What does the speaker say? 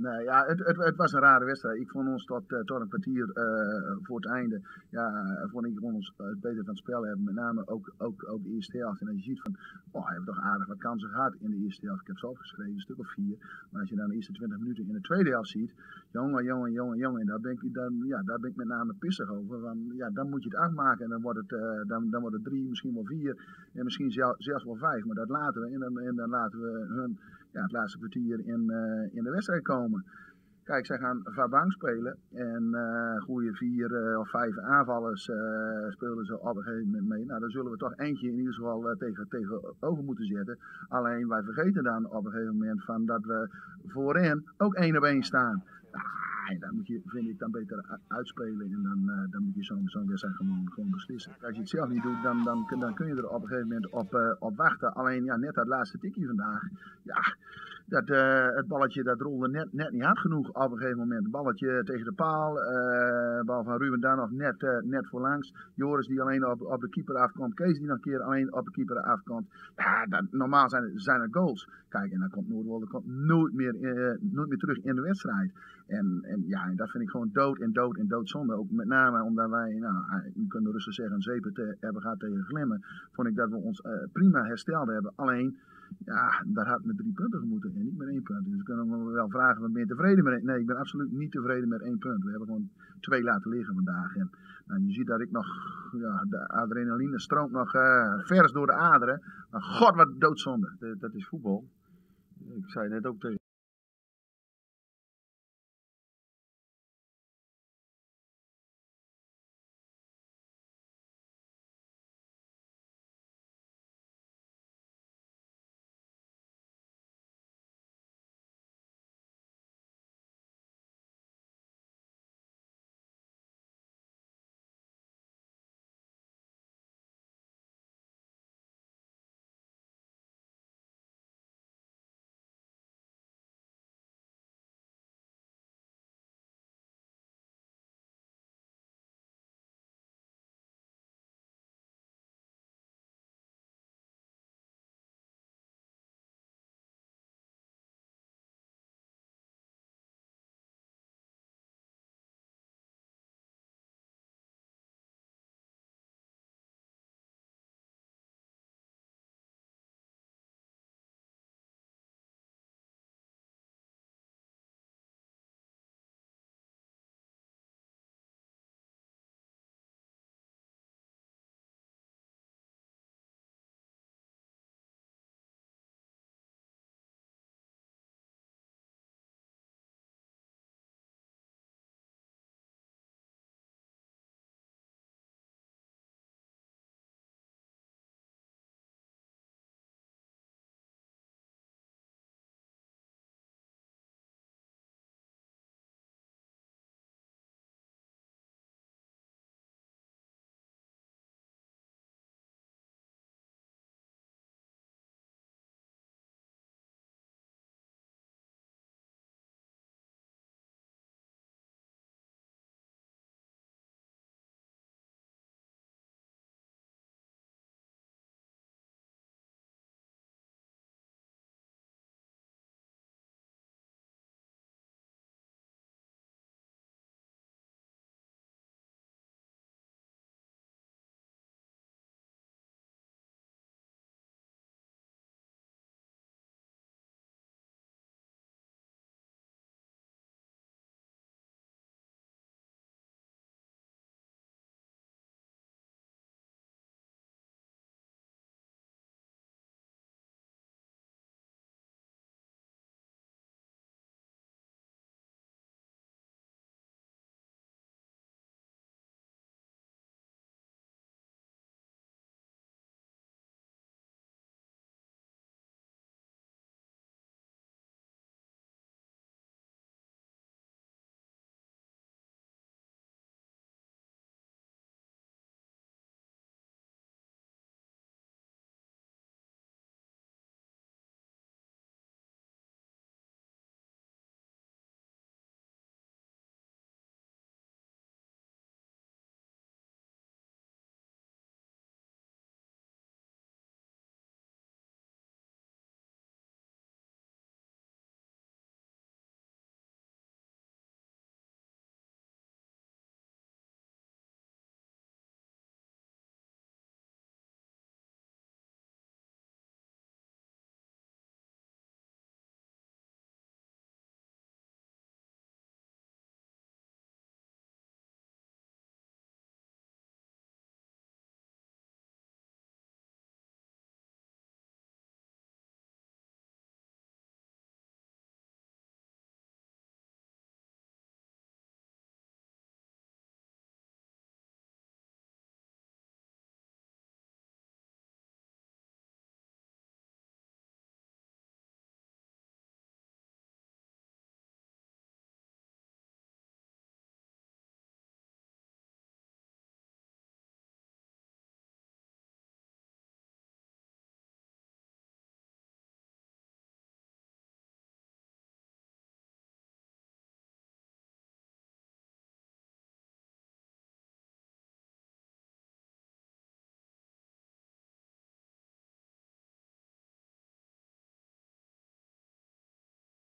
Nee, ja, het was een rare wedstrijd. Ik vond ons tot een kwartier voor het einde, ja, vond ik ons het beter van het spel hebben. Met name ook de eerste helft. En als je ziet van, oh, hij heeft toch aardig wat kansen gehad in de eerste helft. Ik heb ze opgeschreven, een stuk of 4. Maar als je dan de eerste 20 minuten in de tweede helft ziet, jongen, en daar ben ik met name pissig over. Want ja, dan moet je het afmaken en dan wordt het 3, misschien wel 4 en misschien zelfs wel 5. Maar dat laten we en dan laten we hun het laatste kwartier in de wedstrijd komen. Kijk, zij gaan Vabank spelen en goede 4 of 5 aanvallers spelen ze op een gegeven moment mee. Nou, daar zullen we toch eentje in ieder geval tegenover moeten zetten. Alleen wij vergeten dan op een gegeven moment van dat we voorin ook 1 op 1 staan. En dan moet je, vind ik, dan beter uitspelen en dan moet je zo'n wedstrijd gewoon beslissen. Als je het zelf niet doet, dan kun je er op een gegeven moment op wachten. Alleen ja, net dat laatste tikje vandaag, ja, het balletje dat rolde net niet hard genoeg op een gegeven moment. Het balletje tegen de paal, bal van Ruben dan nog net voorlangs. Joris die alleen op de keeper afkomt, Kees die nog een keer alleen op de keeper afkomt. Ja, normaal zijn er goals. Kijk, en dan komt Noordwolde nooit meer terug in de wedstrijd. En dat vind ik gewoon doodzonde. Ook met name omdat wij, je kunt rustig zeggen, een zeepert hebben gehad tegen Glimmen. Vond ik dat we ons prima hersteld hebben. Alleen, ja, daar had met 3 punten moeten en niet met 1 punt. Dus kunnen we wel vragen, ben je tevreden met 1? Nee, ik ben absoluut niet tevreden met 1 punt. We hebben gewoon 2 laten liggen vandaag. En je ziet dat ik nog, de adrenaline stroomt nog vers door de aderen. Maar god, wat doodzonde. Dat is voetbal. Ik zei net ook tegen